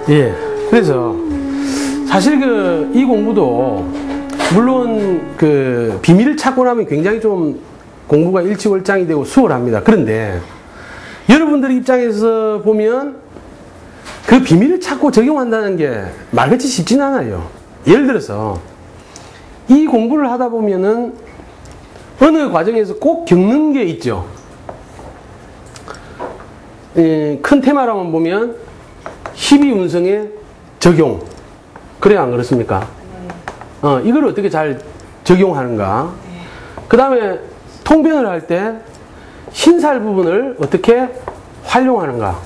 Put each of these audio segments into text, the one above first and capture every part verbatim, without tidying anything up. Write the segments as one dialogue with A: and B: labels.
A: 예. 그래서 사실 그 이 공부도 물론 그 비밀을 찾고 나면 굉장히 좀 공부가 일치월장이 되고 수월합니다. 그런데 여러분들 입장에서 보면 그 비밀을 찾고 적용한다는 게 말같이 쉽진 않아요. 예를 들어서 이 공부를 하다 보면은 어느 과정에서 꼭 겪는 게 있죠. 예, 큰 테마라만 보면 십이운성의 적용. 그래야 안 그렇습니까? 어, 이걸 어떻게 잘 적용하는가. 그 다음에 통변을 할 때 신살 부분을 어떻게 활용하는가.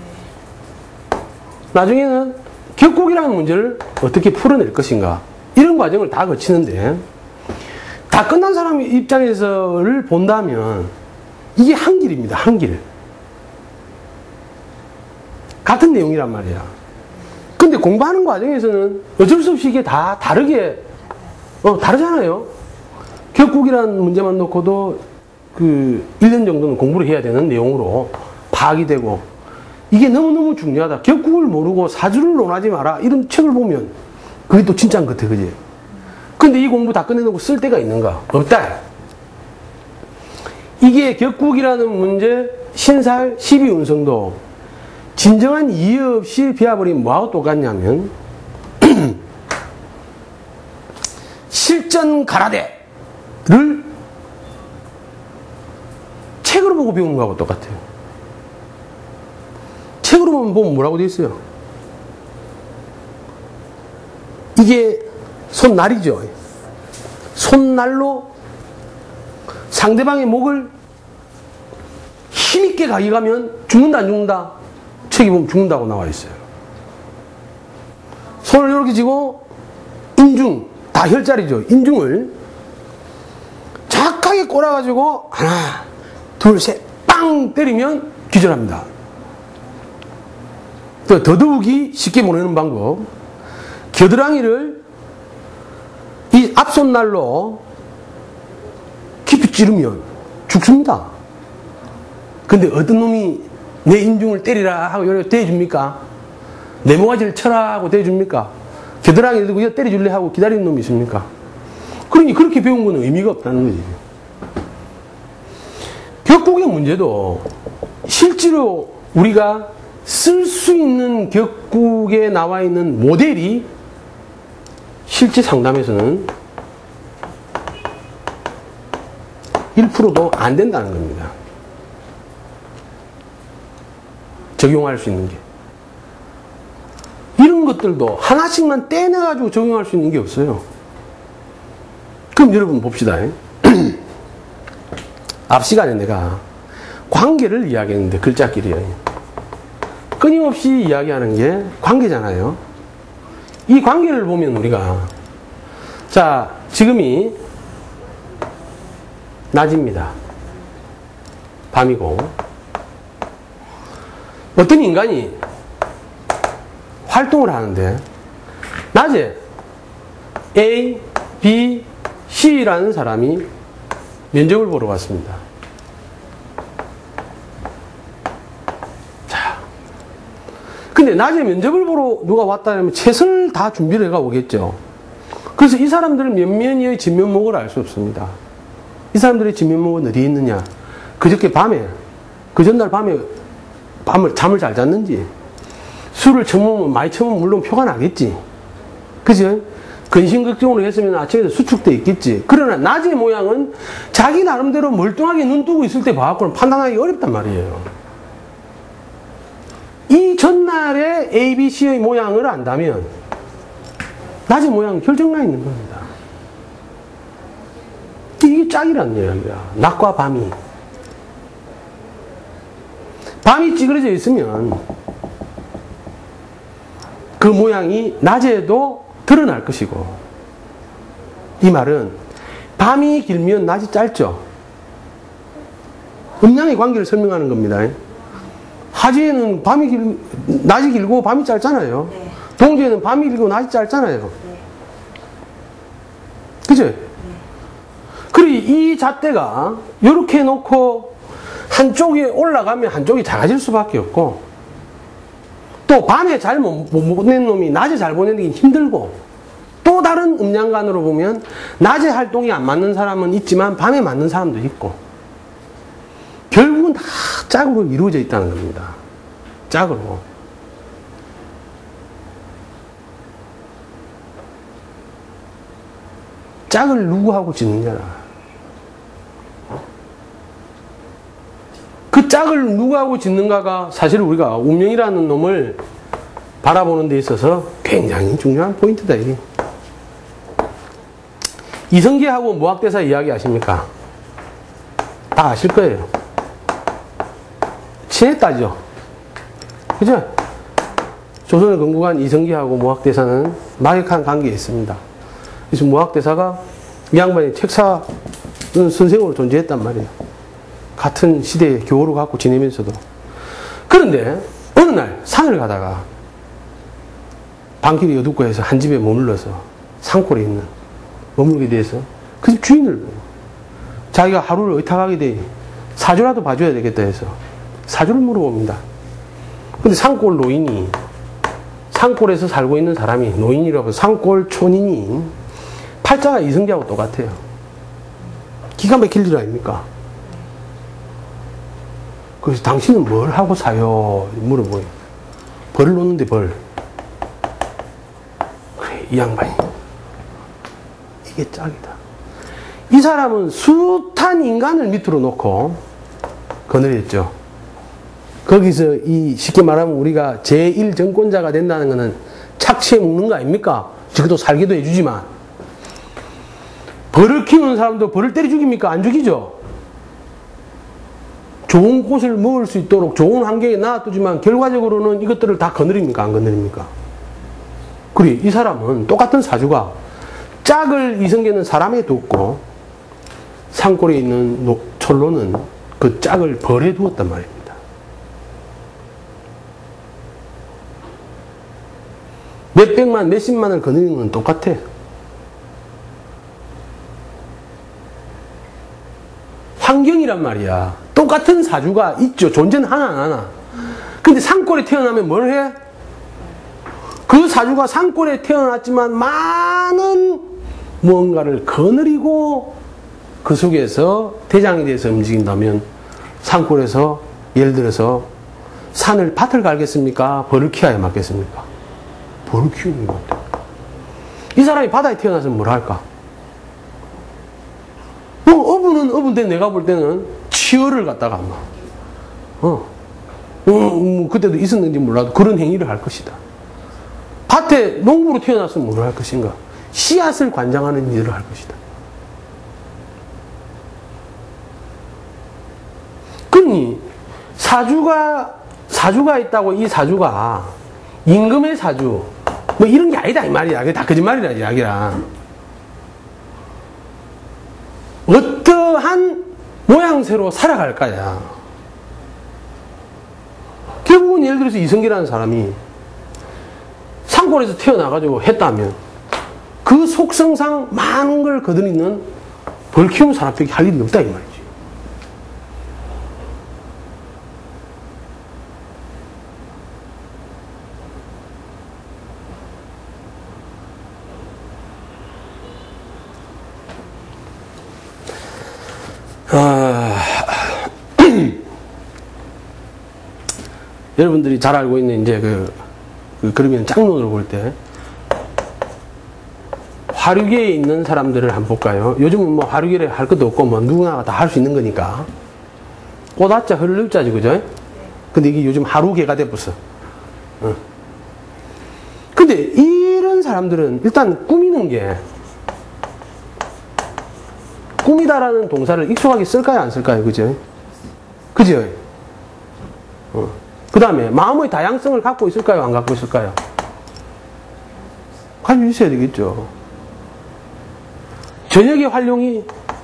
A: 나중에는 격국이라는 문제를 어떻게 풀어낼 것인가. 이런 과정을 다 거치는데 다 끝난 사람 입장에서를 본다면 이게 한 길입니다. 한 길. 같은 내용이란 말이야. 근데 공부하는 과정에서는 어쩔 수 없이 이게 다 다르게 어, 다르잖아요. 격국이라는 문제만 놓고도 그 일 년 정도는 공부를 해야 되는 내용으로 파악이 되고 이게 너무너무 중요하다. 격국을 모르고 사주를 논하지 마라. 이런 책을 보면 그게 또 진짜인 것 같아. 그지? 근데 이 공부 다 끝내놓고 쓸 데가 있는가? 없다. 이게 격국이라는 문제, 신살, 십이운성도 진정한 이해 없이 배워버리면 뭐하고 똑같냐면 실전 가라데를 책으로 보고 배우는 거하고 똑같아요. 책으로 보면 뭐라고 되어 있어요? 이게 손날이죠. 손날로 상대방의 목을 힘있게 가져가면 죽는다 안 죽는다? 책에 보면 죽는다고 나와 있어요. 손을 이렇게 쥐고 인중, 다 혈자리죠. 인중을 정확하게 꼬라가지고 하나, 둘, 셋, 빵 때리면 기절합니다. 더더욱이 쉽게 보내는 방법. 겨드랑이를 이 앞손날로 깊이 찌르면 죽습니다. 근데 어떤 놈이 내 인중을 때리라 하고 요래 대줍니까? 내 모가지를 쳐라 하고 대줍니까? 겨드랑이를 들고 때려줄래 하고 기다리는 놈이 있습니까? 그러니 그렇게 배운 건 의미가 없다는 거지. 격국의 문제도 실제로 우리가 쓸 수 있는 격국에 나와 있는 모델이 실제 상담에서는 일 퍼센트도 안 된다는 겁니다. 적용할 수 있는 게. 이런 것들도 하나씩만 떼내가지고 적용할 수 있는 게 없어요. 그럼 여러분 봅시다. 앞 시간에 내가 관계를 이야기했는데 글자끼리요. 끊임없이 이야기하는 게 관계잖아요. 이 관계를 보면 우리가 자 지금이 낮입니다. 밤이고 어떤 인간이 활동을 하는데 낮에 A, B, C라는 사람이 면접을 보러 왔습니다. 자, 근데 낮에 면접을 보러 누가 왔다면 최선을 다 준비를 해가 오겠죠. 그래서 이 사람들은 몇 면의 진면목을 알 수 없습니다. 이 사람들의 진면목은 어디에 있느냐? 그저께 밤에, 그 전날 밤에 밤을, 잠을 잘 잤는지, 술을 처먹으면, 많이 처먹으면 물론 표가 나겠지. 그죠? 근심걱정으로 했으면 아침에도 수축돼 있겠지. 그러나 낮의 모양은 자기 나름대로 멀뚱하게 눈 뜨고 있을 때 봐갖고는 판단하기 어렵단 말이에요. 이 전날의 A, B, C의 모양을 안다면 낮의 모양은 결정나 있는 겁니다. 이게 짝이라는 이야기야. 낮과 밤이. 밤이 찌그러져 있으면 그 모양이 낮에도 드러날 것이고, 이 말은 밤이 길면 낮이 짧죠. 음양의 관계를 설명하는 겁니다. 하지에는 밤이 길, 낮이 길고 밤이 짧잖아요. 네. 동지에는 밤이 길고 낮이 짧잖아요. 네. 그죠? 네. 그리고 이 잣대가 이렇게 놓고 한쪽에 올라가면 한쪽이 작아질 수밖에 없고, 또 밤에 잘 못 보낸 놈이 낮에 잘 보내는 게 힘들고, 또 다른 음양관으로 보면 낮에 활동이 안 맞는 사람은 있지만 밤에 맞는 사람도 있고, 결국은 다 짝으로 이루어져 있다는 겁니다. 짝으로. 짝을 누구하고 짓느냐. 그 짝을 누구하고 짓는가가 사실 우리가 운명이라는 놈을 바라보는 데 있어서 굉장히 중요한 포인트다. 이게. 이성계하고 무학대사 이야기 아십니까? 다 아실 거예요. 친했다죠. 그죠? 조선을 건국한 이성계하고 무학대사는 막역한 관계에 있습니다. 그래서 무학대사가 이 양반이 책사 선생으로 존재했단 말이에요. 같은 시대에 교우를 갖고 지내면서도. 그런데 어느 날 산을 가다가 밤길이 어둡고 해서 한 집에 머물러서 산골에 있는 머물게 돼서 그 집 주인을 자기가 하루를 의탁하게 돼 사주라도 봐줘야 되겠다 해서 사주를 물어봅니다. 근데 산골 노인이, 산골에서 살고 있는 사람이, 노인이라고 산골 촌인이 팔자가 이성계하고 똑같아요. 기가 막힐 일 아닙니까? 그래서 당신은 뭘 하고 사요? 물어보요. 벌을 놓는데 벌. 그래, 이 양반이. 이게 짝이다. 이 사람은 숱한 인간을 밑으로 놓고 거느렸죠. 거기서 이 쉽게 말하면 우리가 제일 정권자가 된다는 것은 착취해 먹는 거 아닙니까? 적어도 살기도 해주지만. 벌을 키우는 사람도 벌을 때려 죽입니까? 안 죽이죠. 좋은 곳을 먹을 수 있도록 좋은 환경에 놔두지만 결과적으로는 이것들을 다 거느립니까? 안 거느립니까? 그래, 이 사람은 똑같은 사주가 짝을 이성계는 사람에 뒀고 산골에 있는 촌로는 그 짝을 벌에 두었단 말입니다. 몇백만, 몇십만을 거느리는 건 똑같아. 환경이란 말이야. 똑같은 사주가 있죠. 존재는 하나 안 하나. 근데 산골에 태어나면 뭘 해? 그 사주가 산골에 태어났지만 많은 무언가를 거느리고 그 속에서 대장이 돼서 움직인다면 산골에서 예를 들어서 산을 밭을 갈겠습니까? 벌을 키워야 맞겠습니까? 벌을 키우는 것 같아요. 이 사람이 바다에 태어나서 뭘 할까? 어, 어부는 어부인데 내가 볼 때는 치어를 갖다가 막, 어, 어, 뭐 그때도 있었는지 몰라도 그런 행위를 할 것이다. 밭에 농부로 태어났으면 뭘 할 것인가? 씨앗을 관장하는 일을 할 것이다. 그러니 사주가 사주가 있다고 이 사주가 임금의 사주 뭐 이런 게 아니다 이 말이야. 그게 다 거짓말이라 이야기야. 어떠한 모양새로 살아갈 거야. 결국은 예를 들어서 이성계라는 사람이 산골에서 태어나가지고 했다면 그 속성상 많은 걸 거느리는 벌 키우는 사람밖에 할 일이 없다 이 말이지. 아, 여러분들이 잘 알고 있는 이제 그, 그 그러면 짝론을 볼 때 화류계에 있는 사람들을 한번 볼까요? 요즘은 뭐 화류계를 할 것도 없고 뭐 누구나 다 할 수 있는 거니까 꽃아자 흐를자지 그죠? 근데 이게 요즘 하루계가 돼버렸어. 어. 근데 이런 사람들은 일단 꾸미는 게 꾸미다라는 동사를 익숙하게 쓸까요? 안 쓸까요? 그죠? 그죠? 어. 그 다음에 마음의 다양성을 갖고 있을까요? 안 갖고 있을까요? 가지고 있어야 되겠죠. 저녁의 활용이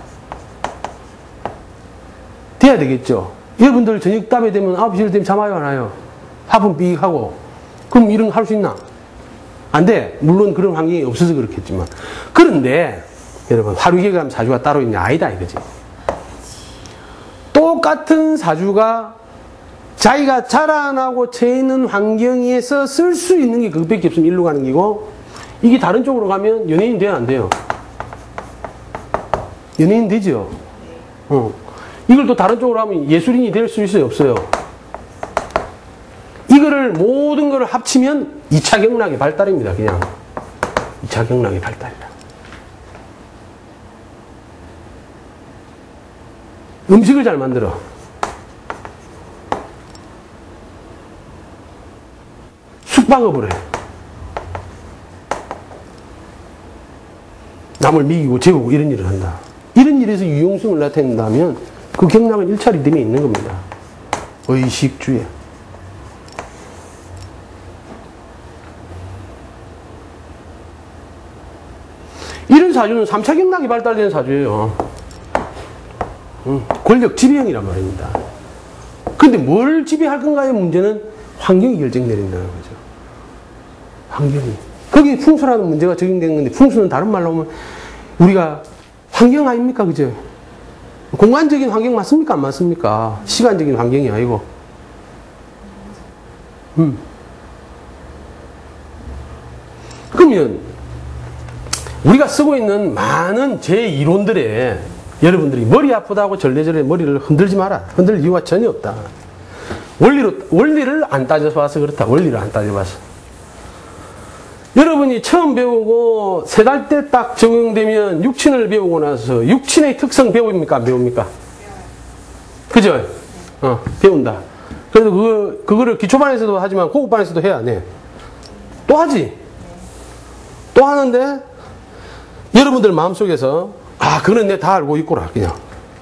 A: 돼야 되겠죠. 여러분들 저녁 땀에 되면 아홉 시 되면 잠 와요? 안 와요? 화분 삑 하고. 그럼 이런 거 할 수 있나? 안 돼. 물론 그런 환경이 없어서 그렇겠지만. 그런데 여러분, 화류계가 사주가 따로 있냐? 아니다, 이거지. 똑같은 사주가 자기가 자라나고 처해 있는 환경에서 쓸 수 있는 게 그것밖에 없으면 일로 가는 기고, 이게 다른 쪽으로 가면 연예인 돼야 안 돼요? 연예인 되죠? 어. 이걸 또 다른 쪽으로 하면 예술인이 될 수 있어요? 없어요? 이거를 모든 걸 합치면 이 차 경락의 발달입니다. 그냥 이 차 경락의 발달이다. 음식을 잘 만들어. 숙박업을 해. 남을 미기고 재우고 이런 일을 한다. 이런 일에서 유용성을 나타낸다면 그 경락은 일 차 리듬에 있는 겁니다. 의식주의. 이런 사주는 삼 차 경락이 발달된 사주예요. 음, 권력 지배형이란 말입니다. 근데 뭘 지배할 건가의 문제는 환경이 결정 내린다는 거죠. 환경이. 거기에 풍수라는 문제가 적용되는 건데, 풍수는 다른 말로 하면 우리가 환경 아닙니까? 그죠? 공간적인 환경 맞습니까? 안 맞습니까? 시간적인 환경이 아니고. 음. 그러면 우리가 쓰고 있는 많은 제 이론들에 여러분들이 머리 아프다고 절레절레 머리를 흔들지 마라. 흔들 이유가 전혀 없다. 원리로, 원리를 안 따져봐서 그렇다. 원리를 안 따져봐서. 여러분이 처음 배우고 세 달 때 딱 적용되면 육친을 배우고 나서 육친의 특성 배웁니까? 안 배웁니까? 그죠? 어, 배운다. 그래서 그거, 그거를 기초반에서도 하지만 고급반에서도 해야 안 해. 또 하지? 또 하는데 여러분들 마음속에서 아, 그거는 내가 다 알고 있구나. 그냥.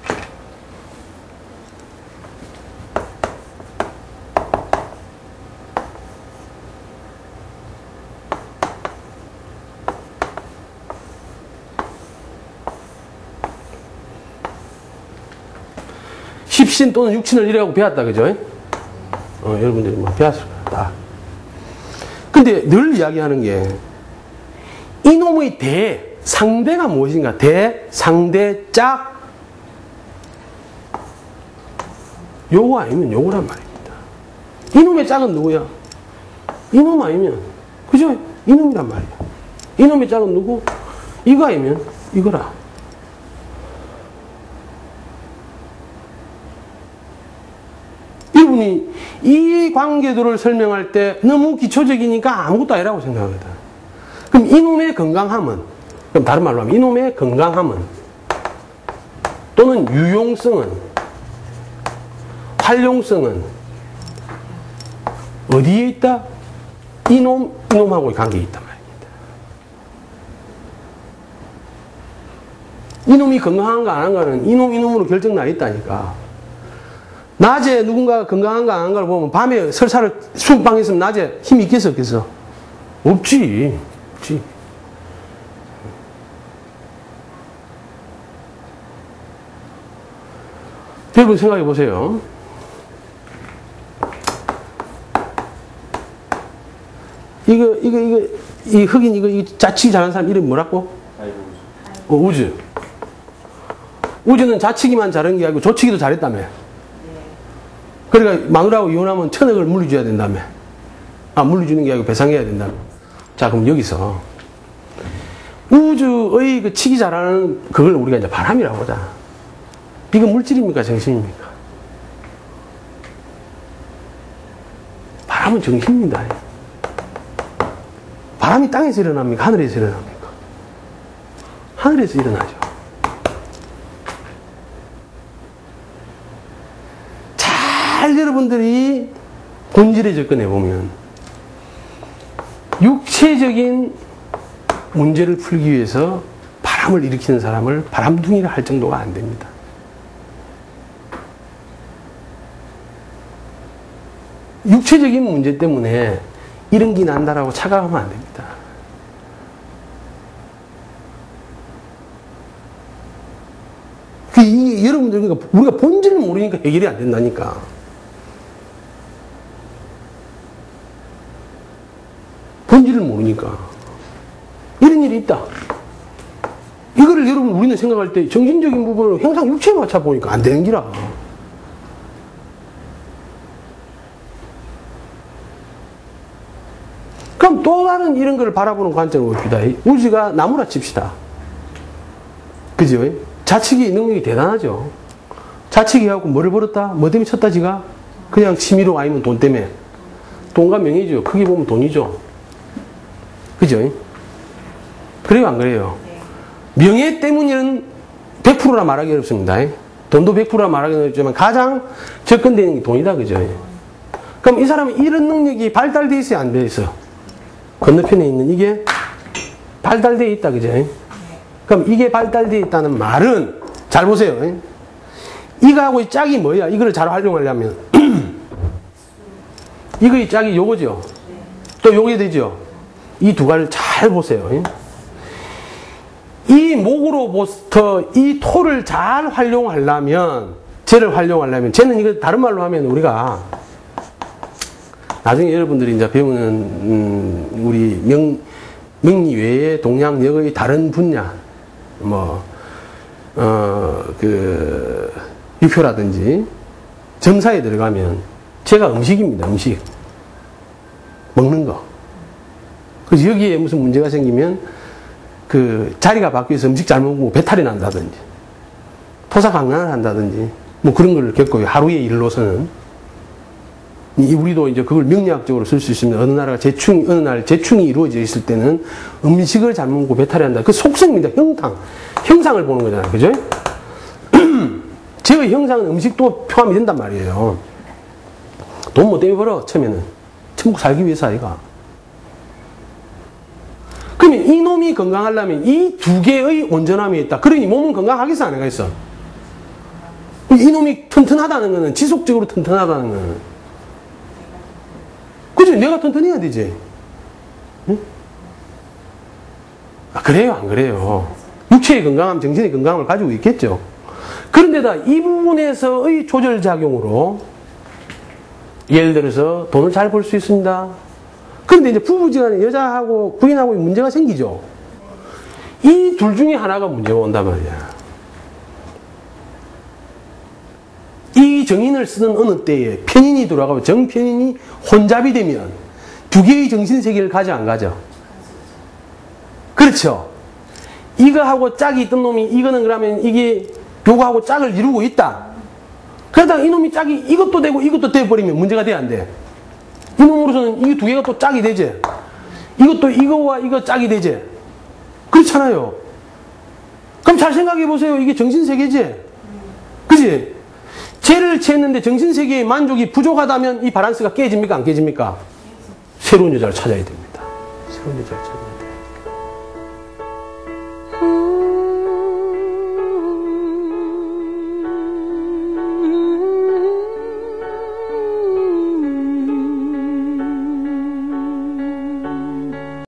A: 십신 또는 육친을 이래갖고 배웠다, 그죠? 어, 여러분들이 뭐 배웠을 거다. 근데 늘 이야기하는 게, 이놈의 대, 상대가 무엇인가? 대, 상대, 짝. 요거 아니면 요거란 말입니다. 이놈의 짝은 누구야? 이놈 아니면, 그죠? 이놈이란 말이야. 이놈의 짝은 누구? 이거 아니면 이거라. 여러분이 이 관계들을 설명할 때 너무 기초적이니까 아무것도 아니라고 생각하거든. 그럼 이놈의 건강함은, 그럼 다른 말로 하면 이놈의 건강함은 또는 유용성은, 활용성은 어디에 있다? 이놈, 이놈하고의 관계에 있단 말입니다. 이놈이 건강한가 안 한가는 이놈, 이놈으로 결정 나 있다니까. 낮에 누군가 건강한가 안 한가를 보면 밤에 설사를 수업방에 있으면 낮에 힘이 있겠어, 없겠어? 없지. 없지. 여러분 생각해 보세요. 이거, 이거, 이거, 이 흑인, 이거, 이 자치기 잘하는 사람 이름이 뭐라고? 어, 우주. 우주는 자치기만 잘한 게 아니고 조치기도 잘했다며. 그러니까 마누라하고 이혼하면 천억을 물려줘야 된다며. 아, 물려주는 게 아니고 배상해야 된다며. 자, 그럼 여기서 우주의 그 치기 잘하는 그걸 우리가 이제 바람이라고 하자. 이건 물질입니까? 정신입니까? 바람은 정신입니다. 바람이 땅에서 일어납니까? 하늘에서 일어납니까? 하늘에서 일어나죠. 잘 여러분들이 본질에 접근해 보면 육체적인 문제를 풀기 위해서 바람을 일으키는 사람을 바람둥이라 할 정도가 안 됩니다. 육체적인 문제 때문에 이런 기 난다라고 착각하면 안 됩니다. 그 이, 여러분들, 그러니까 우리가 본질을 모르니까 해결이 안 된다니까. 본질을 모르니까. 이런 일이 있다. 이거를 여러분, 우리는 생각할 때 정신적인 부분을 항상 육체에 맞춰 보니까 안 되는 기라. 또 다른 이런 걸 바라보는 관점을 봅시다. 우지가 나무라 칩시다. 그죠? 자치기 능력이 대단하죠. 자치기 해갖고 뭐를 벌었다? 뭐 때문에 쳤다 지가? 그냥 취미로 아니면 돈 때문에. 돈과 명예죠. 크게 보면 돈이죠. 그죠? 그래요, 안 그래요? 명예 때문에는 백 퍼센트라 말하기 어렵습니다. 돈도 백 퍼센트라 말하기 어렵지만 가장 접근되는 게 돈이다. 그죠? 그럼 이 사람은 이런 능력이 발달되어 있어요, 안 되어 있어? 건너편에 있는 이게 발달되어 있다. 그죠? 그럼 이게 발달되어 있다는 말은 잘 보세요. 이거하고의 짝이 뭐야? 이거를 잘 활용하려면 이거의 짝이 요거죠. 또 요게 되죠. 이 두 가지를 잘 보세요. 이 목으로부터 이 토를 잘 활용하려면, 쟤를 활용하려면, 쟤는 이거 다른 말로 하면 우리가 나중에 여러분들이 이제 배우는 음, 우리 명 명리 외에 동양 역의 다른 분야, 뭐 어 그 유표라든지 정사에 들어가면 제가 음식입니다. 음식 먹는 거. 그래서 여기에 무슨 문제가 생기면 그 자리가 바뀌어서 음식 잘못 먹고 배탈이 난다든지 토사강난을 한다든지 뭐 그런 걸 겪고요. 하루의 일로서는 우리도 이제 그걸 명리학적으로 쓸 수 있습니다. 어느 나라가 재충 어느 날 재충이 이루어져 있을 때는 음식을 잘못 먹고 배탈이 난다. 그 속성입니다. 형상 형상을 보는 거잖아요. 그죠? 제의 형상은 음식도 포함이 된단 말이에요. 돈 뭐 때문에 벌어? 처음에는 천국 살기 위해서 아이가. 그러면 이놈이 건강하려면 이 두 개의 온전함이 있다. 그러니 몸은 건강하겠어, 안 하겠어? 이놈이 튼튼하다는 거는, 지속적으로 튼튼하다는 거는. 그죠? 내가 튼튼해야 되지. 응? 아, 그래요? 안 그래요? 육체의 건강함, 정신의 건강함을 가지고 있겠죠. 그런데다 이 부분에서의 조절작용으로 예를 들어서 돈을 잘 벌 수 있습니다. 그런데 이제 부부지간에 여자하고 부인하고 문제가 생기죠. 이 둘 중에 하나가 문제가 온단 말이야. 이 정인을 쓰는 어느 때에 편인이 돌아가고 정편인이 혼잡이 되면 두 개의 정신세계를 가져 안 가져? 그렇죠. 이거하고 짝이 있던 놈이 이거는 그러면 이게 요거하고 짝을 이루고 있다. 그러다가 이놈이 짝이 이것도 되고 이것도 돼버리면 문제가 돼, 안 돼? 이놈으로서는 이 두 개가 또 짝이 되지. 이것도 이거와 이거 짝이 되지. 그렇잖아요. 그럼 잘 생각해 보세요. 이게 정신세계지? 그지? 쟤를 채했는데 정신세계의 만족이 부족하다면 이 밸런스가 깨집니까? 안 깨집니까? 새로운 여자를 찾아야 됩니다. 새로운 여자를 찾아야 됩니다.